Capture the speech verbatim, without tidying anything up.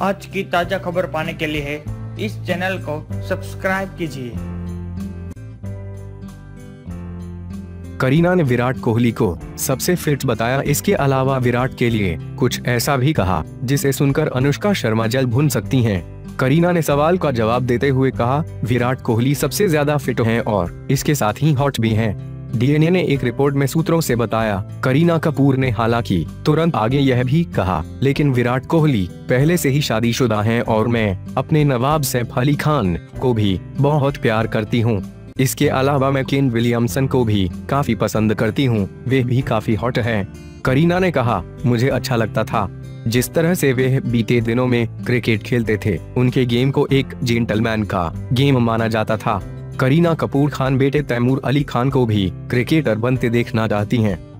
आज की ताजा खबर पाने के लिए इस चैनल को सब्सक्राइब कीजिए। करीना ने विराट कोहली को सबसे फिट बताया। इसके अलावा विराट के लिए कुछ ऐसा भी कहा जिसे सुनकर अनुष्का शर्मा जल भुन सकती हैं। करीना ने सवाल का जवाब देते हुए कहा, विराट कोहली सबसे ज्यादा फिट हैं और इसके साथ ही हॉट भी हैं। डीएनए ने एक रिपोर्ट में सूत्रों से बताया। करीना कपूर ने हालांकि तुरंत आगे यह भी कहा, लेकिन विराट कोहली पहले से ही शादीशुदा हैं और मैं अपने नवाब सैफ अली खान को भी बहुत प्यार करती हूँ। इसके अलावा मैं केन विलियमसन को भी काफी पसंद करती हूँ, वे भी काफी हॉट हैं। करीना ने कहा, मुझे अच्छा लगता था जिस तरह से वे बीते दिनों में क्रिकेट खेलते थे। उनके गेम को एक जेंटलमैन का गेम माना जाता था। करीना कपूर खान बेटे तैमूर अली खान को भी क्रिकेटर बनते देखना चाहती हैं।